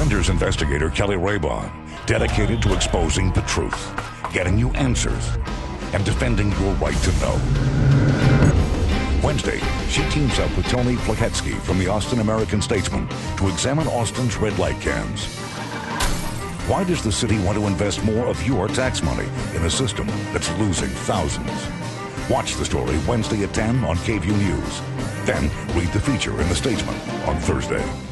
Defenders investigator Kelly Raybon, dedicated to exposing the truth, getting you answers, and defending your right to know. Wednesday, she teams up with Tony Flaketsky from the Austin American-Statesman to examine Austin's red light cams. Why does the city want to invest more of your tax money in a system that's losing thousands? Watch the story Wednesday at 10 on KVUE News. Then read the feature in the Statesman on Thursday.